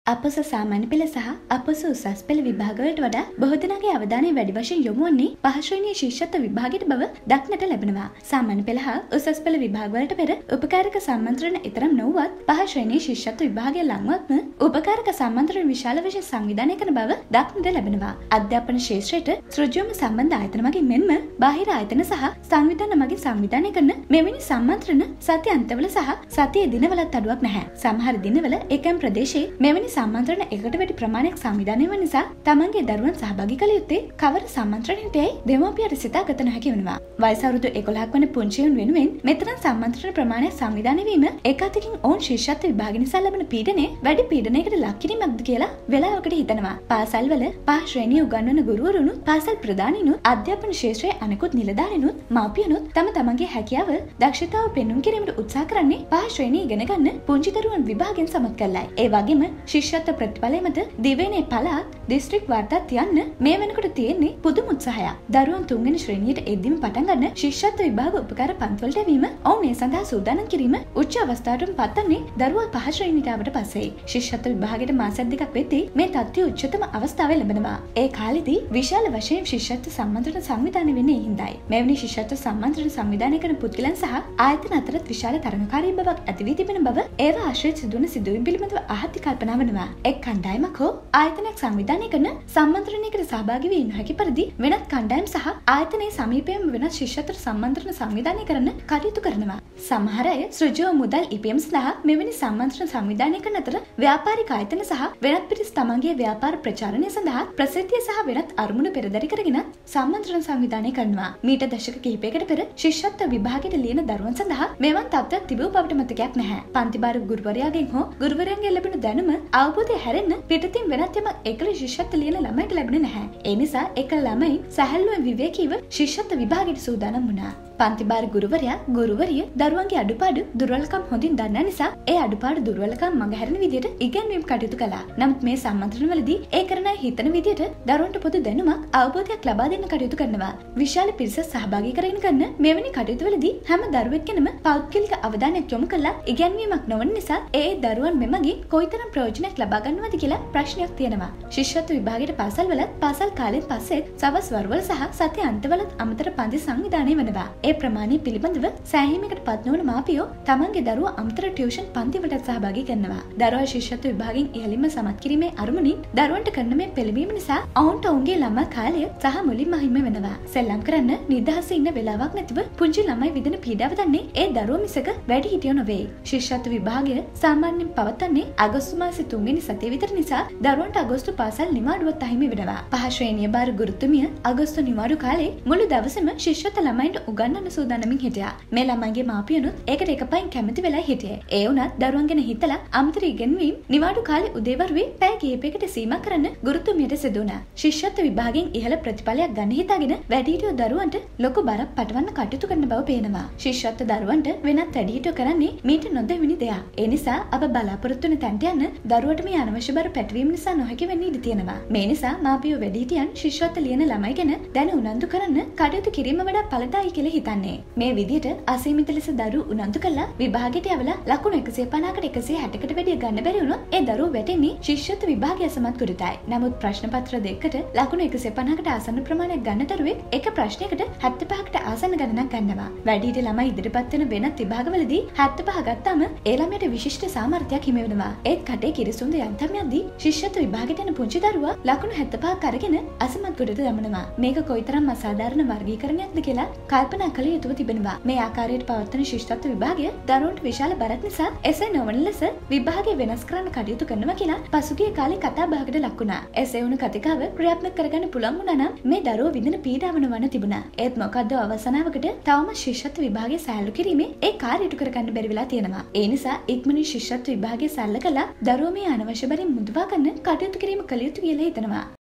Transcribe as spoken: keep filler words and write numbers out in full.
අපොස සාමාන්‍ය පෙළ සහ අපොස උසස් පෙළ විභාගවලට වඩා බොහෝ දෙනාගේ අවධානය වැඩි වශයෙන් යොමු වන්නේ පහ ශ්‍රේණියේ ශිෂ්‍යත්ව විභාගයට බව දක්නට ලැබෙනවා. සාමාන්‍ය පෙළ හා උසස් පෙළ විභාගවලට පෙර උපකාරක සම්මන්ත්‍රණ තරම් නොවුවත් පහ ශ්‍රේණියේ ශිෂ්‍යත්ව විභාගය ලංවත්ම උපකාරක සම්මන්ත්‍රණ විශාල වශයෙන් සංවිධානය කරන බව දක්නට ලැබෙනවා. අධ්‍යාපන ක්ෂේත්‍රයට ඍජුවම සම්බන්ධ ආයතන මගින් මෙන්ම බාහිර ආයතන සහ සංවිධාන මගින් සංවිධානය කරන මෙවැනි සම්මන්ත්‍රණ සති අන්තවල සහ සතියේ දිනවලත් අඩුවක් නැහැ. සමහර දිනවල එකම ප්‍රදේශයේ මෙවැනි සම්මන්ත්‍රණ එකට වැඩි ප්‍රමාණයක් සංවිධානය වන නිසා තමන්ගේ දරුවන් සහභාගී කළ යුත්තේ කවර සම්මන්ත්‍රණයටයි දෙමව්පියන්ට සිතා ගත නොහැකි වෙනවා. වයස අවුරුදු එකොළහක් වන පුංචියන් වෙනුවෙන් මෙතරම් සම්මන්ත්‍රණ ප්‍රමාණයක් සංවිධානය වීම එක අතකින් ඔවුන් ශිෂ්‍යත්ව විභාග නිසා ලැබෙන පීඩනය වැඩි පීඩනයකට ලක් කිරීමක්ද කියලා වෙලාවකට හිතනවා. පාසල්වල පහ ශ්‍රේණිය උගන්වන ගුරුවරුනුත් පාසල් ප්‍රධානීනුත් අධ්‍යාපන ක්ෂේත්‍රයේ අනෙකුත් නිලධාරීනුත් මව්පියනුත් තම තමන්ගේ හැකියාව දක්ෂතාව පෙන්වුම් කිරීමට උත්සාහ කරන්නේ පහ ශ්‍රේණිය ඉගෙන ගන්න පුංචි දරුවන් විභාගයෙන් සමත් කරලයි. ඒ වගේම ශිෂ්‍යත්ව ප්‍රතිඵලය මත දිවයිනේ පළාත් දිස්ත්‍රික් වාර්තාත් යන්න මේ වෙනකොට තියෙන්නේ පුදුම උත්සාහයක්. දරුවන් තුන්වෙනි ශ්‍රේණියට එද්දීම පටන් ගන්න ශිෂ්‍යත්ව විභාග උපකාර පන්තිවලට ඇවීම ඔවුන් ඒ සඳහා සූදානම් කිරීම උච්ච අවස්ථාවටම පත්වන්නේ දරුවා පහ ශ්‍රේණියට ආවට පස්සේ. ශිෂ්‍යත්ව විභාගයට මාසයක් දෙකක් වෙද්දී මේ තත්ත්වය උච්චතම අවස්ථාවේ ලැබෙනවා. ඒ කාලෙදී විශාල වශයෙන් ශිෂ්‍යත්ව සම්මන්ත්‍රණ සංවිධානය වෙන්නේ ඒ හින්දායි. මෙවැනි ශිෂ්‍යත්ව සම්මන්ත්‍රණ සංවිධානය කරන පුද්ගලයන් සහ ආයතන අතරත් විශාල තරඟකාරී බවක් ඇති වී තිබෙන බව ඒවා ආශ්‍රය සිදුවන සිදුවීම් පිළිබඳව අහති කල්පනා වෙනවා. එක් කණ්ඩායමක් හෝ ආයතනයක් සංවිධානය කරන සම්මන්ත්‍රණයකට සහභාගී වී නොහැකි පරිදි වෙනත් කණ්ඩායම් සහ ආයතනයේ සමීපයේම වෙනත් ශිෂ්‍යත්ව සම්මන්ත්‍රණ සංවිධානය කරන්න කටයුතු කරනවා. සමහර අය සෘජුව මුදල් ඉපයීම් සඳහා මෙවැනි සම්මන්ත්‍රණ සංවිධානය කරන අතර ව්‍යාපාරික ආයතන සහ වෙනත් පිරිස් තමන්ගේ ව්‍යාපාර ප්‍රචාරණය සඳහා ප්‍රසිද්ධිය සහ වෙනත් අරමුණු පෙරදරි කරගෙන සම්මන්ත්‍රණ සංවිධානය කරනවා. මීට දශක කිහිපයකට පෙර ශිෂ්‍යත්ව විභාගයට ලියන දරුවන් සඳහා මෙවන් තත්ත්වයක් තිබූ බවට මතකයක් නැහැ. පන්තිභාර ගුරුවරයාගෙන් හෝ ගුරුවරයන්ගෙන් ලැබෙන දැනුම අවබෝධය හැරෙන්න පිටතින් වෙනත් යමක් එකල ශිෂ්‍යත්ව ලියන ළමයිට ලැබෙන්නේ නැහැ. ඒ නිසා එක ළමයි සැහැල්ලුවෙන් විවේකීව ශිෂ්‍යත්ව විභාගයට සූදානම් වුණා. පන්තිභාර ගුරුවරයා ගුරුවරිය දරුවන්ගේ අඩුපාඩු දුර්වලකම් හොඳින් දන්නා නිසා ඒ අඩුපාඩු දුර්වලකම් මගහැරෙන විදියට ඉගැන්වීම් කටයුතු කළා. නමුත් මේ සම්මන්ත්‍රණවලදී ඒ කරන අය හිතන විදියට දරුවන්ට පොදු දැනුමක් අවබෝධයක් ලබා දෙන්න කටයුතු කරනවා. විශාල පිරිස සහභාගී කරගෙන කරන මෙවැනි කටයුතුවලදී හැම දරුවෙක්ගෙනම පෞද්ගලික අවධානයක් යොමු කළා ඉගැන්වීමක් නොවන නිසා ඒ දරුවන් මෙමගින් කොයිතරම් ප්‍රයෝජනයක් ලබා ගන්නවද කියලා ප්‍රශ්නයක් තියෙනවා. ශිෂ්‍යත්ව විභාගයට පාසල්වලත් පාසල් කාලෙන් පස්සේ සවස් වරුවල සහ සති අන්තවලත් අමතර පන්ති සංවිධානය වෙනවා. ඒ ප්‍රමාණය පිළිබඳව සෑහීමකට පත් නොවන මාපියෝ තමන්ගේ දරුවා අමතර ටියුෂන් පන්තිවලට සහභාගී කරනවා. දරුවා ශිෂ්‍යත්ව විභාගයෙන් ඉහළින්ම සමත් කිරීමේ අරමුණින් දරුවන්ට කරන මේ පෙළඹීම නිසා ඔවුන්ට ඔවුන්ගේ ළමා කාලය සහ මුලින්ම හිමි වෙනවා. සෙල්ලම් කරන්න නිදහසේ ඉන්න වෙලාවක් නැතිව පුංචි ළමයි විඳින පීඩාව දන්නේ ඒ දරුවෝ මිසක වැඩිහිටියෝ නොවේ. ශිෂ්‍යත්ව විභාගය සාමාන්‍යයෙන් පවත්වන්නේ අගෝස්තු මාසේ තුන්වෙනි සතිය විතර නිසා දරුවන්ට අගෝස්තු පාසල් නිවාඩුවත් අහිමි වෙනවා. පහ ශ්‍රේණිය බාර ගුරුතුමිය අගෝස්තු නිවාඩු කාලේ මුළු දවසම ශිෂ්‍යත්ව ළමයින්ට උගන්වන්න සූදානමින් හිටියා. මේ ළමයිගේ මාපියනුත් ඒකට එකපයින් කැමති වෙලා හිටියේ. ඒ වුණත් දරුවන් ගැන හිතලා අමතර ඉගෙනවීම නිවාඩු කාලේ උදේවරුේ පැය කිහිපයකට සීමා කරන්න ගුරුතුමියට සිදු වුණා. ශිෂ්‍යත්ව විභාගයෙන් ඉහළ ප්‍රතිඵලයක් ගන්න හිතාගෙන වැඩිහිටියෝ දරුවන්ට ලොකු බරක් පටවන්න කටයුතු කරන බව පේනවා. ශිෂ්‍යත්ව දරුවන්ට වෙනත් වැඩිහිටියෝ කරන්නේ මීට නොදෙවෙනි දෙයක්. ඒ නිසා අප බලාපොරොත්තු වෙන තැනට යන්න දරුවට මේ අනවශ්‍ය බර පැටවීම නිසා නොහැකි වෙන්න ඉඩ තියෙනවා. මේ නිසා මාපියෝ වැඩිහිටියන් ශිෂ්‍යත්ව ලියන ළමයි ගැන දැන උනන්දු කරන්න කටයුතු කිරීම වඩා ඵලදායී කියලා හිතන්නේ. මේ විදිහට අසීමිත ලෙස දරුවෝ උනන්දු කළා විභාගයට යවලා ලකුණු එකසිය පනහකට එකසිය හැටකට වැඩිය ගන්න බැරි වුණොත් ඒ දරුවෝ වැටෙන්නේ ශිෂ්‍යත්ව විභාගය අසමත් කුඩටයි. නමුත් ප්‍රශ්න පත්‍ර දෙකකට ලකුණු එකසිය පනහකට ආසන්න ප්‍රමාණයක් ගන්න දරුවෙක් එක ප්‍රශ්නයකට හැත්තෑ පහකට ආසන්න ගණනක් ගන්නවා. වැඩිහිටි ළමයි ඉදිරිපත් වෙන වෙනත් විභාගවලදී හැත්තෑ පහ ගත්තාම ඒ ළමයට විශිෂ්ට සාමර්ථ්‍යයක් හිමි වෙනවා. ඒත් කටේ කිරිසුඳ යන්තම් යද්දී ශිෂ්‍යත්ව විභාගයට යන පුංචි දරුවා ලකුණු හැත්තෑ පහක් අරගෙන අසමත් කුඩට දමනවා. මේක කොයිතරම් අසාධාරණ වර්ගීකරණයක්ද කියලා කල්පනා කළ යුතුව තිබෙනවා. මේ ආකාරයට පවත්වන ශිෂ්‍යත්ව විභාගය දරුවන්ට විශාල බරක් නිසා එසේ නොවන ලෙස විභාගය වෙනස් කරන්න කටයුතු කරනවා කියලා පසුගිය කාලේ කතා බහකට ලක් වුණා. එසේ වුණ කතිකාව ක්‍රියාත්මක කරගන්න පුළුවන් වුණා නම් මේ දරුවෝ විඳින පීඩාව නොවන තිබුණා. ඒත් මොකද්ද අවසනාවකට තවම ශිෂ්‍යත්ව විභාගය සෑහළු කිරීමේ ඒ කාර්ය ඉටු කරගන්න බැරි වෙලා තියෙනවා. ඒ නිසා ඉක්මනින් ශිෂ්‍යත්ව විභාගය සැල්ල කළා දරුවෝ මේ අනවශ්‍ය බරින් මුදවා ගන්න කටයුතු කිරීම කළ යුතු කියලා හිතනවා.